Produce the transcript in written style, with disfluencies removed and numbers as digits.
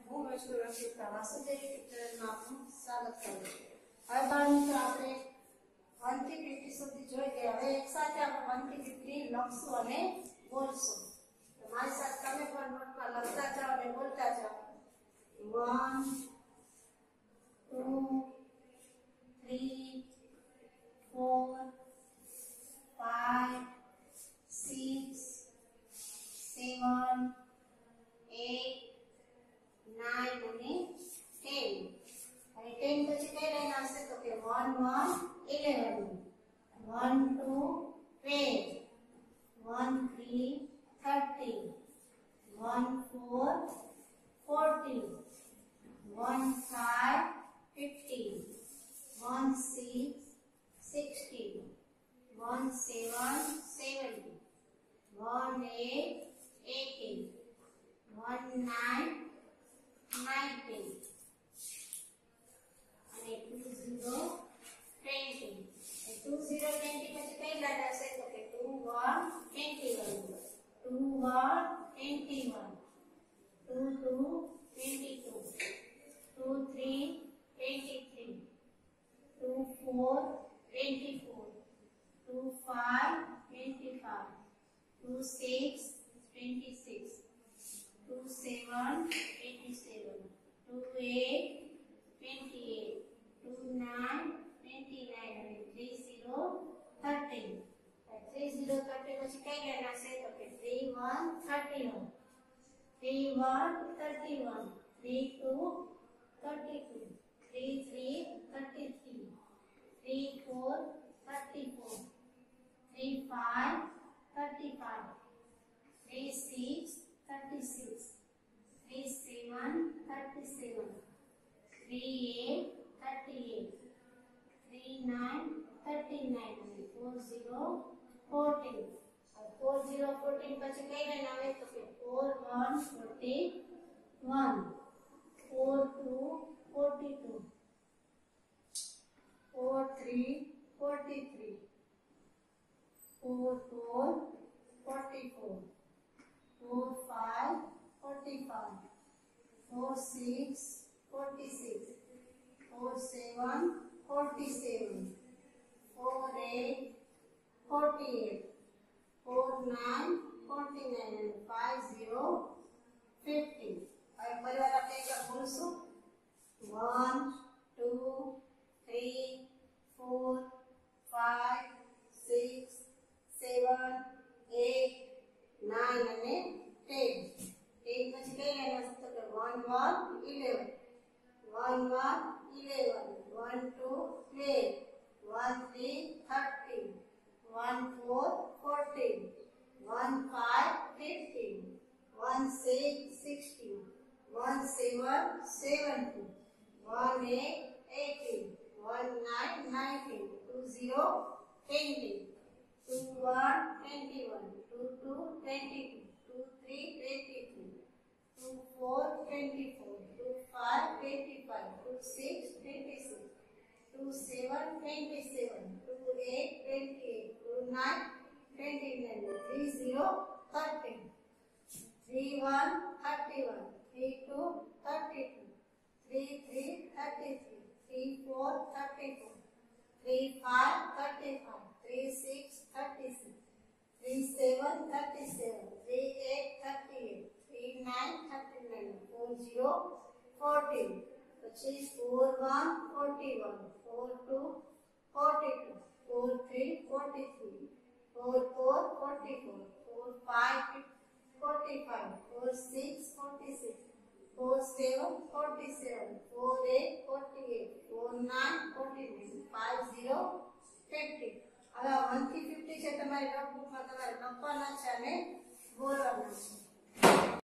હું મશહૂર રસિકા વાસુદેવી પિક્ચરમાં આપનું સ્વાગત કરું છું। હવે બાળમિત્રો આપણે 1 થી 50 સુધી જોઈ ગયા। હવે એકસાથે આપણે 1 થી 50 લખશું અને બોલશું। તો મારી સાથે તમે પણ નોટમાં લખતા જાઓ અને બોલતા જાઓ। 1 2 3 4 5 6 7 8 9 અને 10 અને 10 પછી કઈ લાઈન આવશે તો કે 1 1 11 1 2 12 1 3 13 1 4 14 1 5 15 1 6 16 1 7 17 1 8 18 1 9 19 અને 20 20 પછી કઈ લાઈન આવશે તો કે 21 21 21 21 22 22 23 23 24 24 25 25 26 26 27 87 28 28 29 29 અને 30 13 30 13 પછી કઈ લાઈન આવશે તો કે 31 31 31 32 32 33 33 34 34 35 35 36 36 37 37 38 38 39 39 અને 40 14 40 14 પછી કઈ લાઈન આવે તો કે 41 41 42 42 43 43 44 44 45 45 46 46 47 47 48 48 49 49 and 50 50 હવે પરિવાર આપણે એકવાર બોલશું 1 2 3 4 5 6 7 8 9 અને 10 10 પછી કઈ લાઈન આવશે તો કે 1 1 11 1 1 11 1 2 12 1 3 13 1 4 14 1 5 15 1 6 16 1 7 17 1 8 18 1 9 19 20 20 21 21 22 22 23 23 24 24 25 25 26 26 27 27 28 28 29 29 30 30 31 31 32 32 33 33 34 34 35 35 36 36 37 37 38 38 39 39 40 40 પછી 41 41 42 42 43 43 44 44 45 45 46 46 47 47 48 48 49 49 50 50 હવે 1 થી 50 છે તમારી નોટબુકમાં તમારે લખવાના છે અને બોલવાના છે।